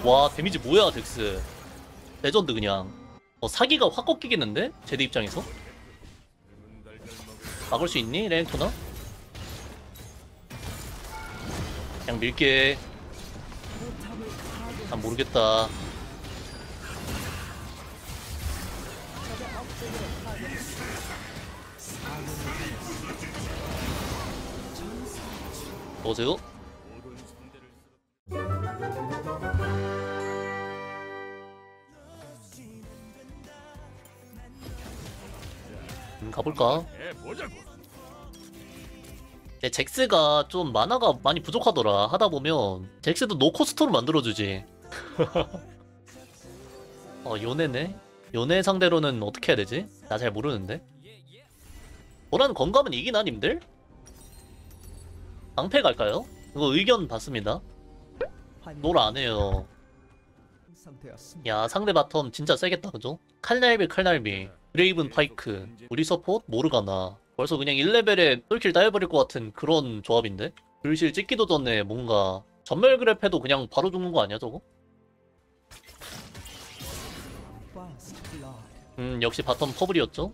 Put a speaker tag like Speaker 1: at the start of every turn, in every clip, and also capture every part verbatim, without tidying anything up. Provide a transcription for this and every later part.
Speaker 1: 와 데미지 뭐야 덱스. 레전드 그냥. 어 사기가 확 꺾이겠는데? 제드 입장에서? 막을 수 있니? 레넥토나? 그냥 밀게. 난 모르겠다. 넣으세요. 음, 가볼까? 근데 잭스가 좀 만화가 많이 부족하더라. 하다보면 잭스도 노코스토로 만들어주지. 어 요네네? 요네 상대로는 어떻게 해야 되지? 나 잘 모르는데. 보라는 건감은 이기나 님들? 방패 갈까요? 이거 의견 받습니다. 롤 안해요. 야 상대 바텀 진짜 세겠다 그죠? 칼날비 칼날비 드레이븐 파이크 우리 서폿 모르가나. 벌써 그냥 일 레벨에 똘킬 따여버릴 것 같은 그런 조합인데? 글실 찍기도 전에 뭔가 전멸 그랩 해도 그냥 바로 죽는 거 아니야 저거? 음 역시 바텀 퍼블이었죠?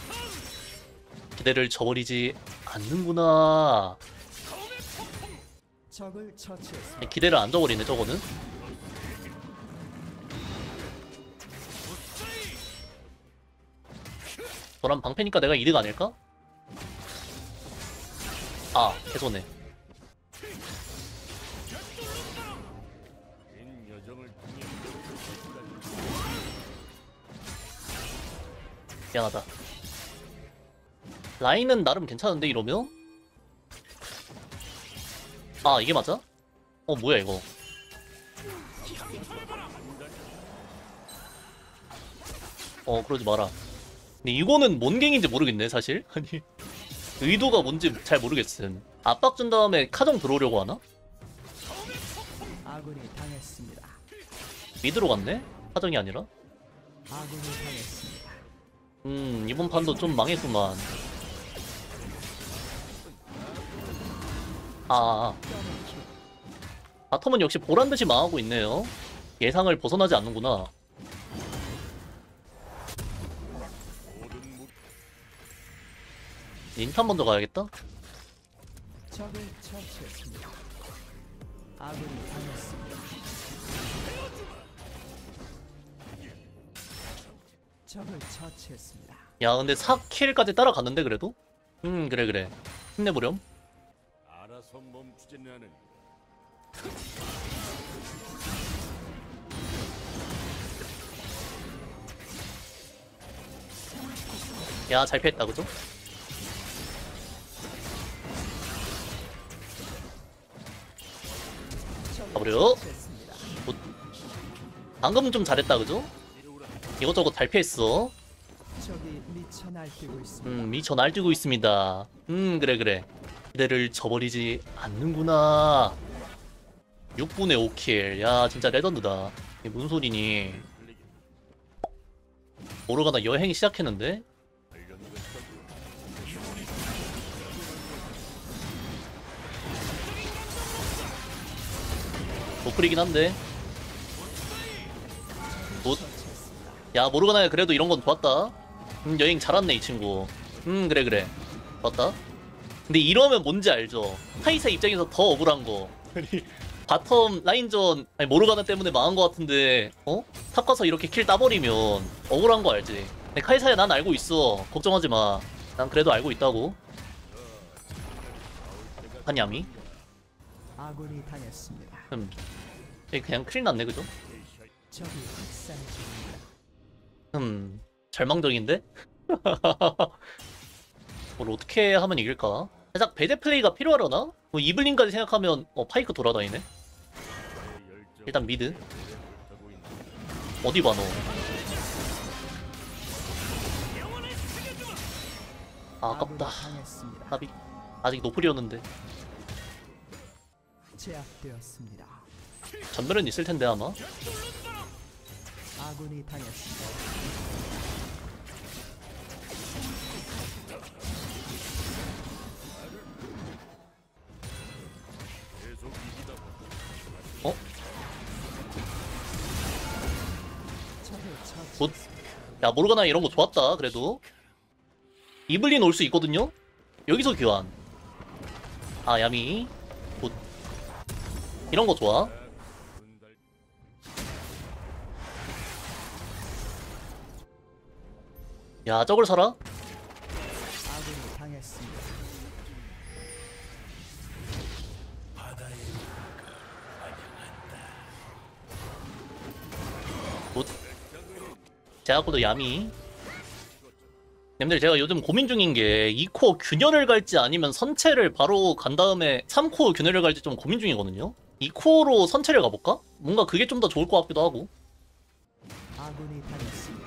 Speaker 1: 기대를 저버리지 않는구나. 기대를 안 저버리네 저거는. 저런 방패니까 내가 이득 아닐까? 아 개손해. 미안하다. 라인은 나름 괜찮은데 이러면? 아 이게 맞아? 어 뭐야 이거. 어 그러지 마라. 근데 이거는 뭔 갱인지 모르겠네 사실. 아니 의도가 뭔지 잘 모르겠음. 압박 준 다음에 카정 들어오려고 하나?
Speaker 2: 아군이 당했습니다.
Speaker 1: 미드로 갔네? 카정이 아니라?
Speaker 2: 아군이 당했습니다.
Speaker 1: 음 이번 판도 좀 망했구만. 아, 아 바텀은 역시 보란듯이 망하고 있네요. 예상을 벗어나지 않는구나. 인탄 먼저 가야겠다.
Speaker 2: 적을 처치했습니다. 아군이 당했습니다. 적을 처치했습니다.
Speaker 1: 야 근데 사 킬까지 따라갔는데 그래도? 음 그래 그래 힘내보렴.
Speaker 3: 알아서 멈추지는 않으니.
Speaker 1: 야 잘 피했다 그죠? 가버려. 굿. 방금은 좀 잘했다 그죠? 이것저것 잘 피했어.
Speaker 2: 적이 미쳐 날뛰고 있습니다.
Speaker 1: 음 미쳐 날뛰고 있습니다. 음 그래 그래 기대를 저버리지 않는구나. 육 분에 오 킬. 야 진짜 레전드다. 이게 무슨 소리니. 모르가나 여행 시작했는데? 노플이긴 한데 굿. 야 모르가나야 그래도 이런 건 좋았다. 음 여행 잘 왔네 이 친구. 음 그래 그래 좋았다. 근데 이러면 뭔지 알죠? 카이사 입장에서 더 억울한 거. 바텀 라인전 아니 모르가나 때문에 망한 거 같은데 어? 탑 가서 이렇게 킬 따버리면 억울한 거 알지? 근데 카이사야 난 알고 있어. 걱정하지 마. 난 그래도 알고 있다고. 하냐미?
Speaker 2: 아군이 당했습니다.
Speaker 1: 음 그냥 큰일 났네 그죠?
Speaker 2: 적이 확산 중입니다.
Speaker 1: 음 절망적인데? 뭘 어떻게 하면 이길까? 살짝 배제 플레이가 필요하려나? 뭐 이블린까지 생각하면 어 파이크 돌아다니네? 일단 미드 어디 봐 너. 아 아깝다.
Speaker 2: 아군이 당했습니다.
Speaker 1: 나비 아직 노플이었는데.
Speaker 2: 제압되었습니다.
Speaker 1: 전멸은 있을 텐데 아마.
Speaker 2: 아군이 당했습니다.
Speaker 1: 어? 굿. 야 모르가나 이런 거 좋았다. 그래도 이블린 올 수 있거든요. 여기서 교환. 아 야미 굿. 이런 거 좋아. 야 저걸 사라?
Speaker 2: 아군이 당했습니다.
Speaker 1: 굿. 제아코도 야미. 님들 제가 요즘 고민 중인 게 이 코어 균열을 갈지 아니면 선체를 바로 간 다음에 삼 코어 균열을 갈지 좀 고민 중이거든요. 이 코어로 선체를 가볼까? 뭔가 그게 좀 더 좋을 것 같기도 하고.
Speaker 2: 아군이 당했습니다.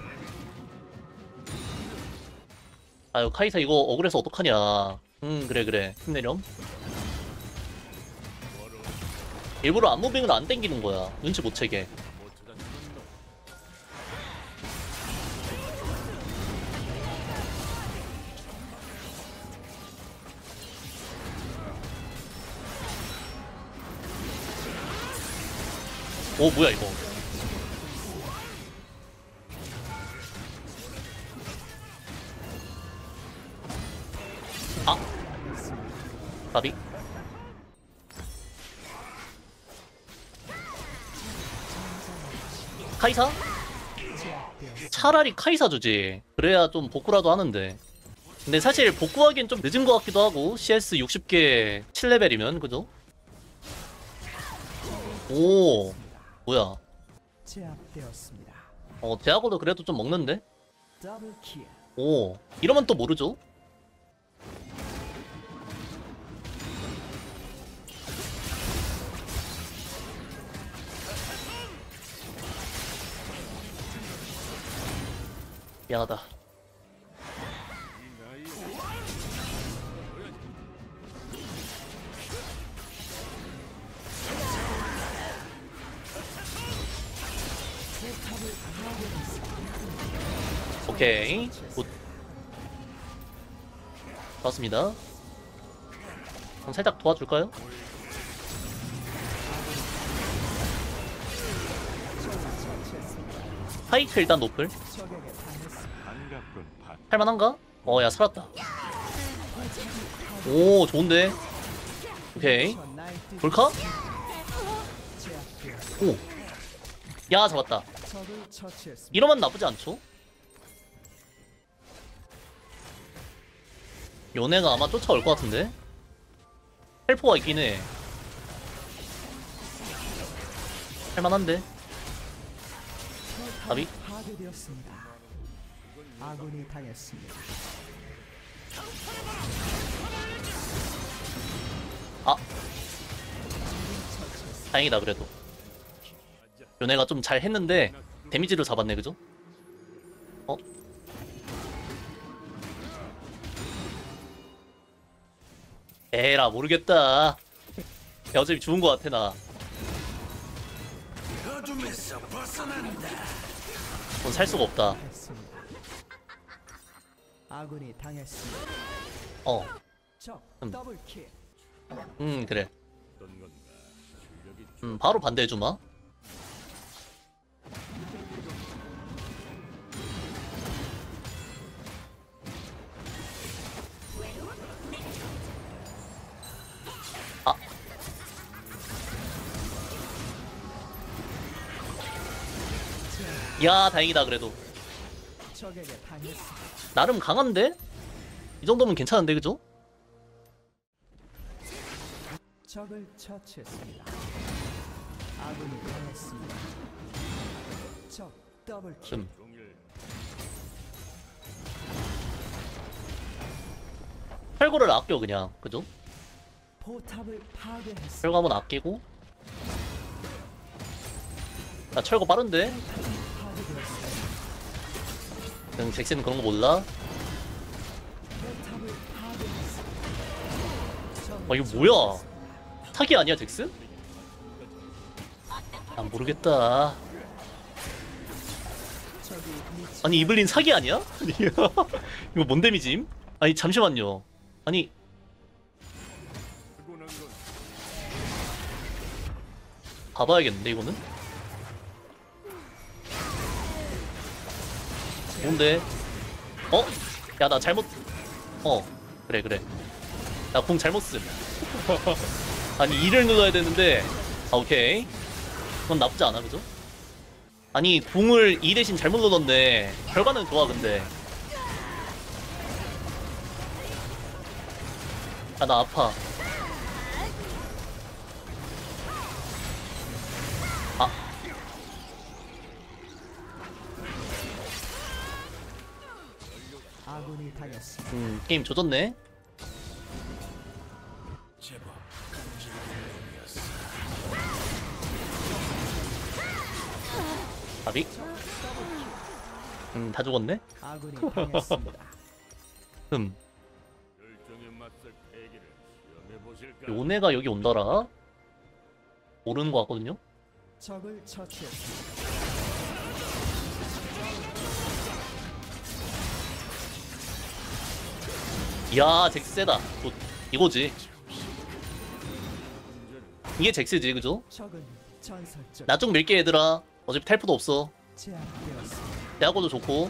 Speaker 1: 아유 카이사 이거 억울해서 어떡하냐. 음 그래 그래 힘내렴. 일부러 안무빙을 안 땡기는 거야. 눈치 못 채게.
Speaker 3: 못 찾아주는 놈.
Speaker 1: 오 뭐야 이거. 아 가비. 카이사? 차라리 카이사 주지. 그래야 좀 복구라도 하는데. 근데 사실 복구하기엔 좀 늦은 것 같기도 하고. 씨에스 육십 개 칠 레벨이면 그죠? 오 뭐야.
Speaker 2: 제압되었습니다.
Speaker 1: 어 대학어도 그래도 좀 먹는데?
Speaker 2: 더블 킬.
Speaker 1: 오 이러면 또 모르죠? 미안하다. 오케이 굿. 좋았습니다. 그럼 살짝 도와줄까요? 파이크 일단 노플.
Speaker 2: 적에게 당했습니다.
Speaker 3: 반갑군 반.
Speaker 1: 할만한가? 어 야 살았다. 오 좋은데. 오케이
Speaker 2: 나이트
Speaker 1: 볼카?
Speaker 2: 제압되었습니다.
Speaker 1: 오. 야 잡았다.
Speaker 2: 적을 처치했습니다.
Speaker 1: 이러면 나쁘지 않죠? 요네가 아마 쫓아올 것 같은데? 헬포가 있긴 해. 할만한데? 답이?
Speaker 2: 파괴되었습니다. 아군이 당했습니다.
Speaker 1: 아 다행이다 그래도. 요네가 좀 잘 했는데 데미지를 잡았네 그죠? 어? 에라 모르겠다. 야, 어차피 죽은 것 같아 나. 돈 살 수가 없다.
Speaker 2: 했습니다. 아군이 당했습니다.
Speaker 1: 어,
Speaker 2: 적
Speaker 1: 음.
Speaker 2: 더블 킬.
Speaker 1: 음 그래.
Speaker 3: 어떤 건가? 실력이
Speaker 1: 음 바로 반대해주마. 아, 야 다행이다 그래도.
Speaker 2: 적에게 당했습니다.
Speaker 1: 나름 강한데? 이 정도면 괜찮은데 그죠?
Speaker 2: 적을 처치했습니다. 아군이 당했습니다. 적 더블 킬.
Speaker 1: 음.
Speaker 3: 종일
Speaker 1: 철거를 아껴 그냥 그죠?
Speaker 2: 포탑을 파괴했습니다.
Speaker 1: 철거 한번 아끼고. 나 철거 빠른데?
Speaker 2: 파괴되었습니다.
Speaker 1: 응, 잭슨 그런 거 몰라?
Speaker 2: 포탑을 파괴했습니다.
Speaker 1: 아 이거 뭐야? 사기 아니야 잭스? 난 모르겠다.
Speaker 2: 적이 미치
Speaker 1: 아니 이블린 사기 아니야? 이거 뭔 데미지임? 아니 잠시만요. 아니
Speaker 3: 타고난 건
Speaker 1: 봐봐야겠는데 이거는? 뭔데? 어? 야 나 잘못 어 그래 그래 나 공 잘못 쓴 아니 이를 눌러야 되는데 아 오케이 그건 나쁘지 않아 그죠? 아니 공을 이 대신 잘못 눌렀네 결과는 좋아 근데 아 나 아파 아
Speaker 2: 아군이 당했습니다.
Speaker 1: 음, 게임 조졌네 아비 음다 죽었네
Speaker 2: 아군이 당했습니다.
Speaker 1: 흠
Speaker 3: 열정에 맞설 패기를 시험해 보실까?
Speaker 1: 요네가 여기 온다라 모르는 거 같거든요
Speaker 2: 적을 처치했습니다.
Speaker 1: 이야 잭스 세다 굿. 이거지 이게 잭스지 그죠?
Speaker 2: 적은 전설적
Speaker 1: 나 쪽 밀게 얘들아 어차피 텔프도 없어
Speaker 2: 제압되었습니다.
Speaker 1: 대학고도 좋고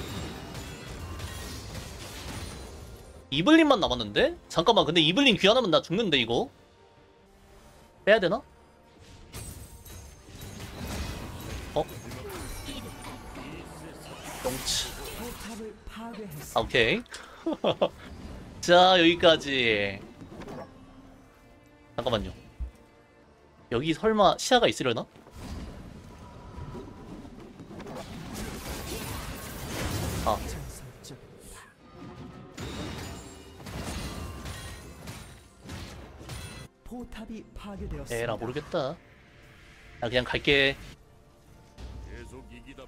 Speaker 1: 이블린만 남았는데? 잠깐만 근데 이블린 귀환하면 나 죽는데 이거? 빼야되나? 어? 똥치
Speaker 2: 포탑을 파괴했습니다.
Speaker 1: 아 오케이 자 여기까지 잠깐만요 여기 설마 시야가 있으려나? 아
Speaker 2: 전설적 포탑이 파괴되었습니다.
Speaker 1: 에라 모르겠다 나 그냥 갈게
Speaker 3: 계속 이기다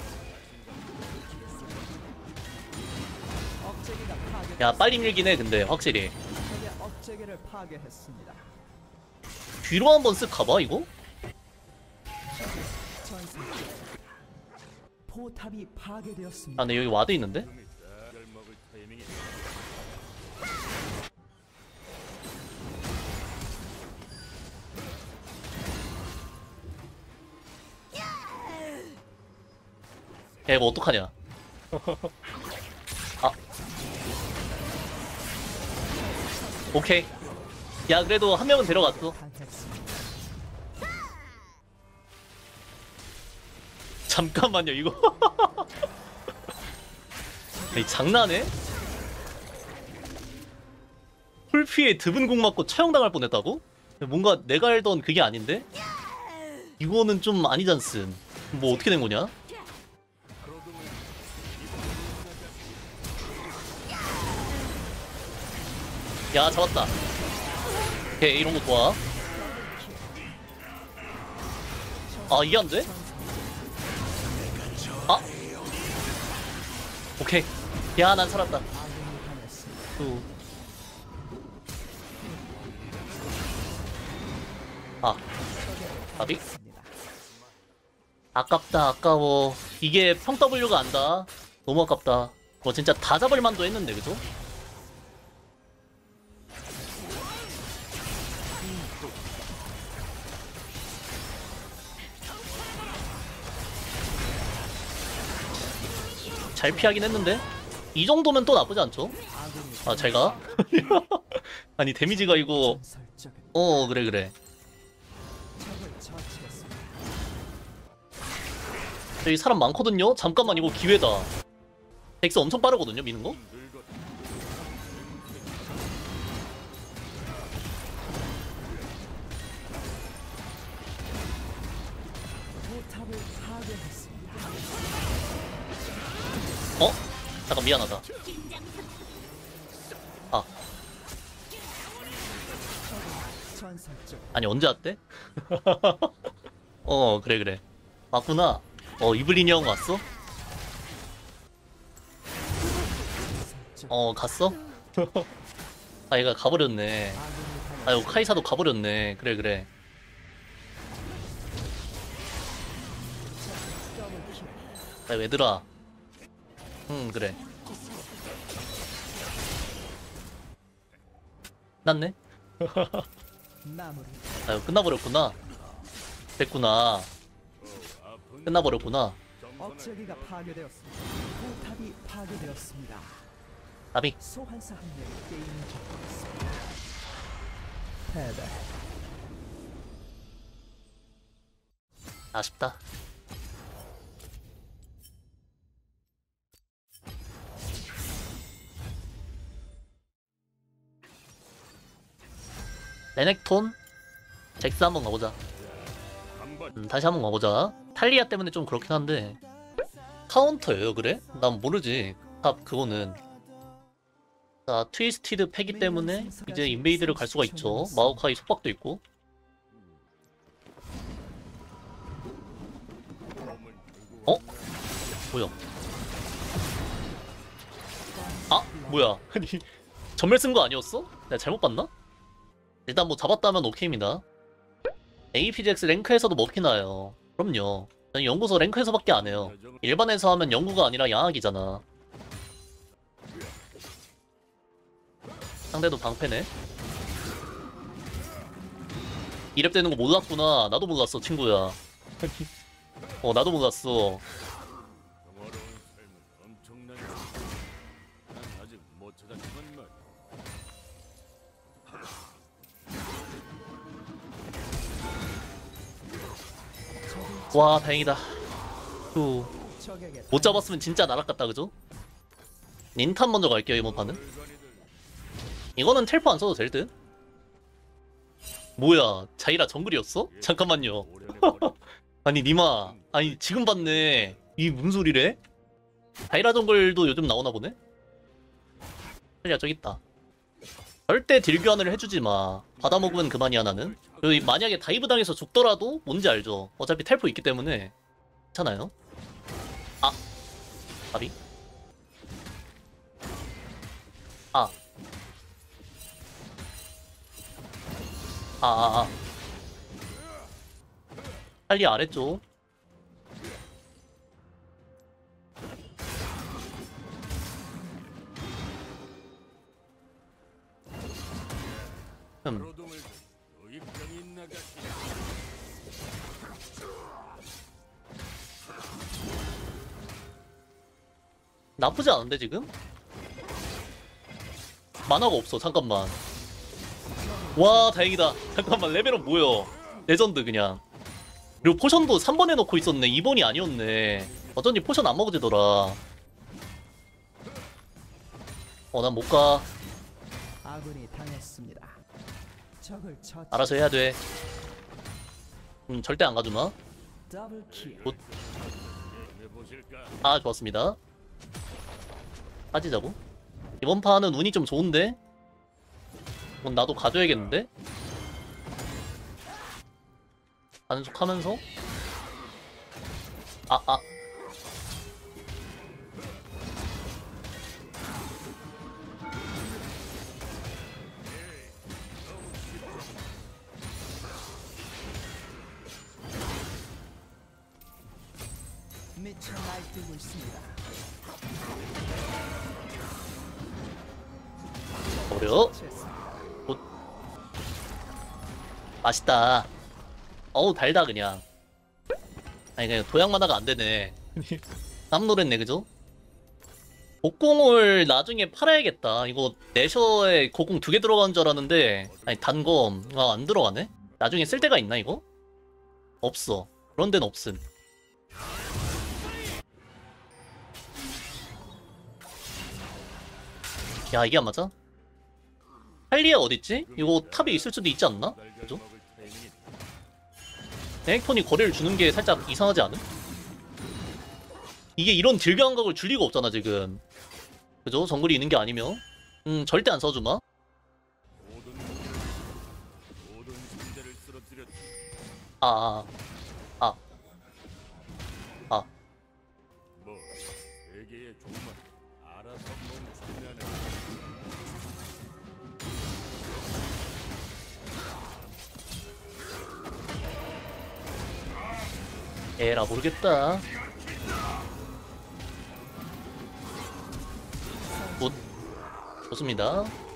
Speaker 2: 억제기가 파괴.
Speaker 1: 야 빨리 밀긴 해 근데 확실히
Speaker 2: 적의 억제기를 파괴했습니다.
Speaker 1: 뒤로 한번 쓱 가봐 이거?
Speaker 2: 전설적 포탑이 파괴되었습니다.
Speaker 1: 아 근데 여기 와드 있는데?
Speaker 3: 을 먹을 타이밍이
Speaker 1: 야 이거 어떡하냐 아 오케이 야 그래도 한 명은 데려갔어
Speaker 2: 당했습니다.
Speaker 1: 잠깐만요 이거 아니 장난해? 풀피에 드분 공 맞고 처형당할 뻔했다고? 뭔가 내가 알던 그게 아닌데? 이거는 좀 아니잖슨 뭐 어떻게 된 거냐? 야 잡았다 오케이 이런 거 좋아 아 이게 안 돼? 아 오케이 야 난 살았다
Speaker 2: 아군이 당했습니다.
Speaker 1: 또. 아 아비? 아깝다 아까워 이게 평 W가 안다 너무 아깝다 뭐 진짜 다 잡을 만도 했는데 그죠? 잘 피하긴 했는데 이 정도면 또 나쁘지 않죠?
Speaker 2: 아군이
Speaker 1: 아 잘가? 아니 데미지가 이거
Speaker 2: 전설적
Speaker 1: 어 그래 그래
Speaker 2: 적을 처치했습니다.
Speaker 1: 여기 사람 많거든요? 잠깐만 이거 기회다 덱스 엄청 빠르거든요 미는 거?
Speaker 3: 늙었
Speaker 2: 포탑을 파괴했습니다.
Speaker 1: 어? 잠깐 미안하다 아
Speaker 2: 전설적
Speaker 1: 아니 언제 왔대? 어 그래 그래 왔구나 어 이블린이 형 왔어?
Speaker 2: 전설적
Speaker 1: 어 갔어? 아 얘가 가버렸네
Speaker 2: 아군이 당했습니다.
Speaker 1: 아유 카이사도 가버렸네 그래 그래
Speaker 2: 더블킬.
Speaker 1: 야 얘들아 응 그래 끝났네?
Speaker 2: 마무리.
Speaker 1: 아유 끝나버렸구나 됐구나
Speaker 3: 아픈
Speaker 1: 끝나버렸구나
Speaker 2: 억제기가 파괴되었습니다. 건물이 파괴되었습니다.
Speaker 1: 나비.
Speaker 2: 소환사 한 명이 게임을 접었습니다. 패배.
Speaker 1: 아쉽다. 레넥톤? 잭스 한번 가보자.
Speaker 3: 한번
Speaker 1: 음, 다시 한번 가보자. 탈리아 때문에 좀 그렇긴 한데 카운터예요 그래? 난 모르지. 탑 그거는. 자 트위스티드 패기 때문에 이제 인베이드를 갈 수가 있죠. 마오카이 속박도 있고. 어? 뭐야? 아 뭐야? 아니 전멸 쓴 거 아니었어? 내가 잘못 봤나? 일단 뭐 잡았다면 오케이입니다. 에이피지엑스 랭크에서도 먹히나요? 그럼요. 저는 연구소 랭크에서밖에 안 해요. 일반에서 하면 연구가 아니라 양악이잖아. 상대도 방패네. 이랩 되는 거 몰랐구나. 나도 몰랐어 친구야. 어 나도 몰랐어.
Speaker 3: 평화로운 삶은 엄청난 난 아직 못 찾았지만 말
Speaker 1: 와 다행이다. 후.
Speaker 2: 적에게
Speaker 1: 못 잡았으면 진짜 날아갔다 그죠? 닌탄 먼저 갈게요 이번 판은. 이거는 텔포 안 써도 될 듯? 뭐야 자이라 정글이었어? 잠깐만요. 아니 니마 아니 지금 봤네. 이 무슨 소리래? 자이라 정글도 요즘 나오나 보네? 야 저기 있다. 절대 딜 교환을 해주지 마. 받아먹으면 그만이야 나는. 그리고 만약에 다이브 당해서 죽더라도 뭔지 알죠? 어차피 텔포 있기 때문에 괜찮아요. 아 바비 아 아아아 빨리 아래쪽. 음
Speaker 3: 로동을 노익병이 나가시
Speaker 1: 나쁘지 않은데 지금? 만화가 없어 잠깐만. 와 다행이다. 잠깐만 레벨업 뭐여. 레전드 그냥. 그리고 포션도 삼 번에 넣고 있었네. 이 번이 아니었네. 어쩐지 포션 안 먹어지더라. 어 난 못가.
Speaker 2: 아군이 당했습니다. 적을 처치.
Speaker 1: 알아서 해야 돼. 음 절대 안 가주마.
Speaker 2: 더블 킬.
Speaker 1: 굿.
Speaker 3: 해보실까?
Speaker 1: 아 좋았습니다. 빠지자고. 이번 판은 운이 좀 좋은데? 그럼 나도 가져야겠는데? 가는 척 하면서 아 아.
Speaker 2: 미쳐 날뛰고 있습니다.
Speaker 1: 어려?
Speaker 2: 처치했습니다.
Speaker 1: 맛있다. 어우 달다 그냥. 아니 그냥 도약 만화가 안 되네. 깜놀했네 그죠? 곡공을 나중에 팔아야겠다. 이거 내셔에 곡공 두 개 들어가는 줄 알았는데 아니 단검 아, 안 들어가네? 나중에 쓸 데가 있나 이거? 없어. 그런 데는 없음. 야 이게 안 맞아? 할리아 어딨지? 이거 탑에 있을 수도 있지 않나? 그죠? 에렉톤이 거리를 주는 게 살짝 이상하지 않음? 이게 이런 딜 감각을 줄 리가 없잖아 지금. 그죠? 정글이 있는 게 아니면 음 절대 안 써주마.
Speaker 3: 모든 모든 존재를 쓰러뜨렸지.
Speaker 1: 아 아, 아, 아.
Speaker 3: 뭐 세계의 종말 알아서 멈추면은
Speaker 1: 에라 모르겠다. 굿. 좋습니다.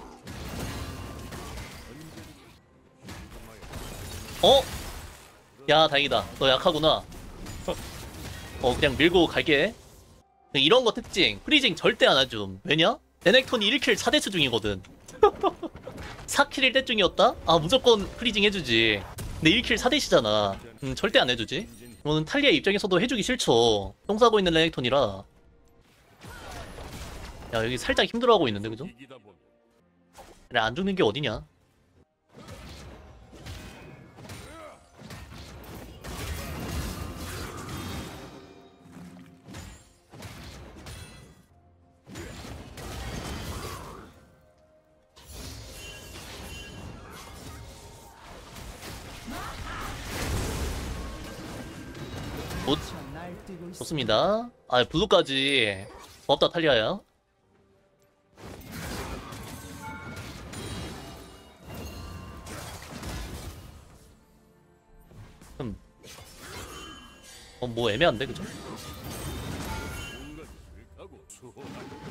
Speaker 1: 어? 야 다행이다. 너 약하구나. 어 그냥 밀고 갈게. 이런 거 특징. 프리징 절대 안 하줌. 왜냐? 레넥톤이 일 킬 사 대스 중이거든. 사 킬 일 대 중이었다? 아 무조건 프리징 해주지. 근데 일 킬 사 대시잖아. 음 절대 안 해주지. 이거는 탈리아 입장에서도 해주기 싫죠. 똥 싸고 있는 레넥톤이라. 야 여기 살짝 힘들어하고 있는데 그죠?
Speaker 3: 이기다 보면
Speaker 1: 그래 안 죽는 게 어디냐. 굿.
Speaker 2: 미쳐 날뛰고 있습니다.
Speaker 1: 좋습니다. 아 블루까지 고맙다 탈리아야. 음. 어, 뭐 애매한데 그죠?
Speaker 3: 뭔가 싫다고 수호하는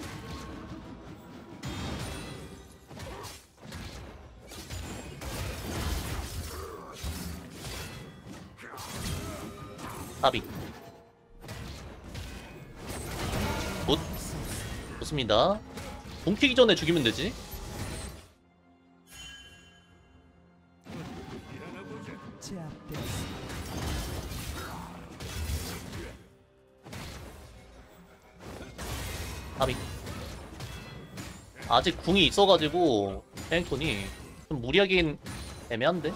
Speaker 1: 아비. 굿. 좋습니다. 공 튀기 전에 죽이면 되지.
Speaker 2: 제압되었습니다.
Speaker 1: 아비. 아직 궁이 있어가지고 해행톤이 좀 무리하긴 애매한데.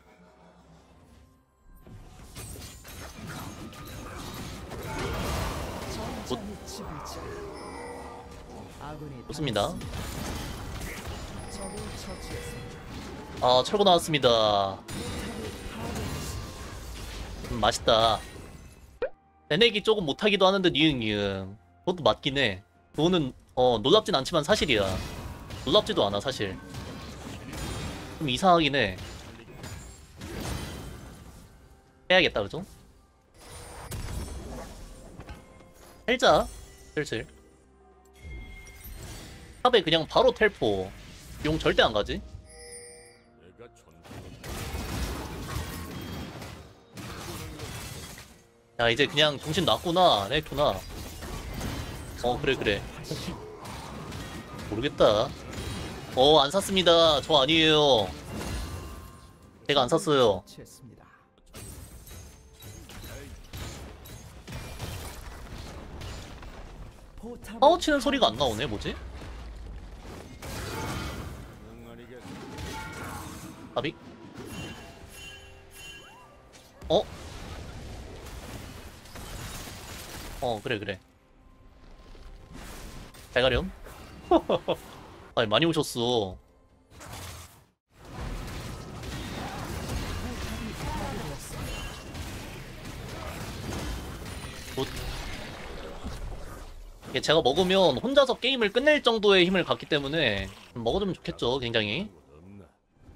Speaker 2: 전장의 지배자. 아군이
Speaker 1: 좋습니다.
Speaker 2: 당했습니다. 적을 처치했습니다.
Speaker 1: 아 철거 나왔습니다. 음, 맛있다. 레넥이 조금 못하기도 하는데 니응니응. 그것도 맞긴 해. 그거는 어 놀랍진 않지만 사실이야. 놀랍지도 않아 사실. 좀 이상하긴 해. 해야겠다 그죠? 살자 슬슬. 탑에 그냥 바로 텔포. 용 절대 안 가지.
Speaker 3: 내가 전
Speaker 1: 야 이제 그냥 정신 놨구나 레이토나. 어 그래 그래. 모르겠다. 어 안 샀습니다. 저 아니에요. 제가 안 샀어요.
Speaker 2: 처치했습니다. 포탑을
Speaker 1: 파워 치는 소리가 안 나오네. 뭐지?
Speaker 3: 응아리겠
Speaker 1: 아비? 어? 어 그래 그래. 잘 가렴. 아니 많이 오셨어. 굿. 이게 제가 먹으면 혼자서 게임을 끝낼 정도의 힘을 갖기 때문에 먹어주면 좋겠죠 굉장히.
Speaker 3: 없나?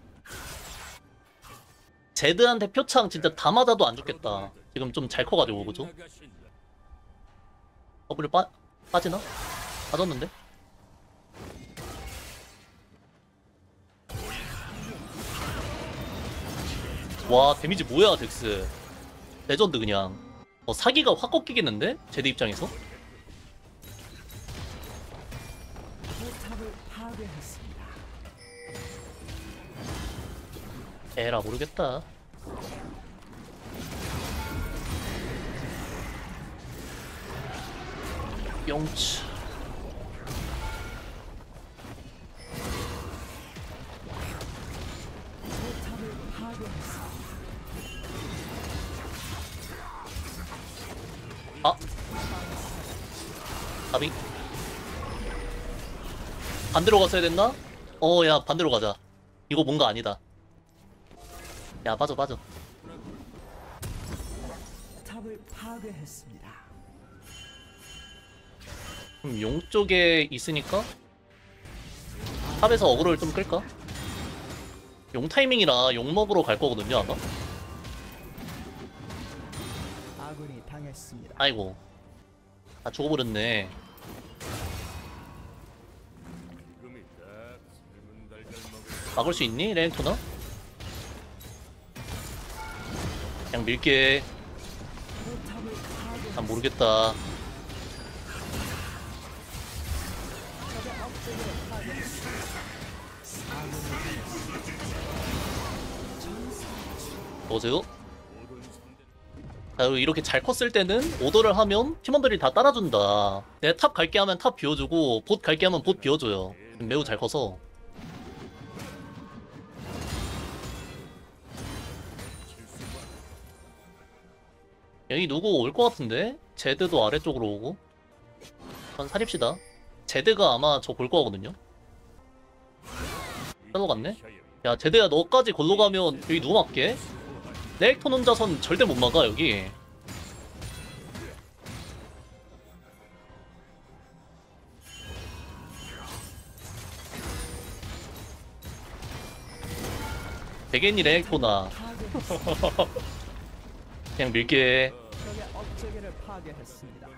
Speaker 1: 제드한테 표창 진짜 다 맞아도 안 죽겠다. 지금 좀 잘 커가지고 그죠?
Speaker 3: 나가신다.
Speaker 1: 더블 빠, 빠지나? 빠졌는데? 와 데미지 뭐야 덱스. 레전드 그냥. 어, 사기가 확 꺾이겠는데? 제드 입장에서?
Speaker 2: 포탑을 파괴했습니다.
Speaker 1: 에라 모르겠다. 용치.
Speaker 2: 포탑을 파괴했습니다.
Speaker 1: 아 아비 반대로 갔어야 됐나? 어 야 반대로 가자. 이거 뭔가 아니다. 야 빠져 빠져.
Speaker 2: 탑을 파괴했습니다.
Speaker 1: 그럼 용 쪽에 있으니까 탑에서 어그로를 좀 끌까? 용 타이밍이라 용 먹으러 갈 거거든요 아마.
Speaker 2: 아군이 당했습니다.
Speaker 1: 아이고 다 죽어버렸네.
Speaker 3: 지금이 딱 삶은 달걀 먹을
Speaker 1: 막을 수 있니 레넥토나? 그냥 밀게.
Speaker 2: 포탑을 파괴.
Speaker 1: 난 모르겠다. 보세요.
Speaker 3: 모든 상대
Speaker 1: 자, 그리고 이렇게 잘 컸을 때는 오더를 하면 팀원들이 다 따라준다. 내가 탑 갈게 하면 탑 비워주고 봇 갈게 하면 봇 비워줘요. 매우 잘 커서. 여기 누구 올 것 같은데? 제드도 아래쪽으로 오고. 한번 사립시다. 제드가 아마 저 볼 거거든요. 따로 갔네? 야, 제드야, 너까지 걸로 가면 여기 누구 막게? 레이톤 혼자선 절대 못 막아, 여기. 되겠니, 레이톤아.
Speaker 2: 파괴했습니다.
Speaker 1: 그냥 밀게.
Speaker 2: 적의 업체계를 파괴했습니다.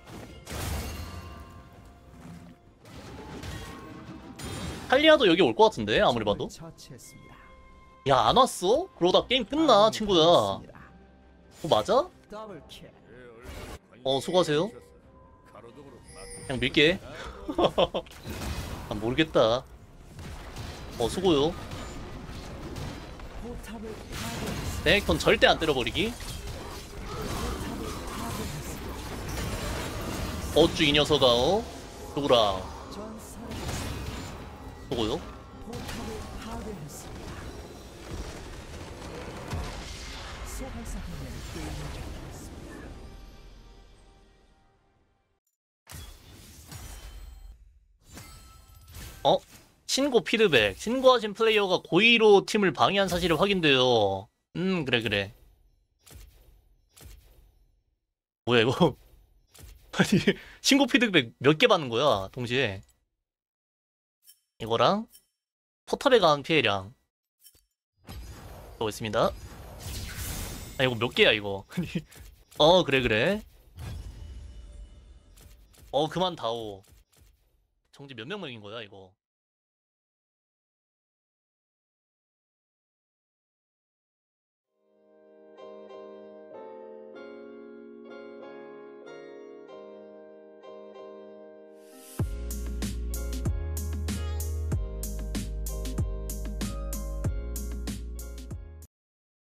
Speaker 1: 탈리아도 여기 올 것 같은데, 아무리 봐도.
Speaker 2: 처치했습니다.
Speaker 1: 야, 안 왔어? 그러다 게임 끝나, 친구야. 어, 맞아?
Speaker 2: 더블킬.
Speaker 1: 어, 수고하세요. 그냥 밀게. 아, 모르겠다. 어, 수고요.
Speaker 2: 포탑을 파괴했습니다.
Speaker 1: 레이톤 절대 안 때려버리기. 어쭈, 이 녀석아, 어? 누구라.
Speaker 2: 전사를
Speaker 1: 누구요?
Speaker 2: 포탑을 파괴했습니다. 소환사하면 게임을 종료했습니다.
Speaker 1: 어? 신고 피드백. 신고하신 플레이어가 고의로 팀을 방해한 사실이 확인돼요. 음, 그래, 그래. 뭐야, 이거? 아니, 신고 피드백 몇 개 받는 거야, 동시에. 이거랑, 포탑에 가한 피해량. 보고 있습니다. 아, 이거 몇 개야, 이거? 아니, 어, 그래, 그래. 어, 그만 다오. 정지 몇 명 먹인 거야, 이거?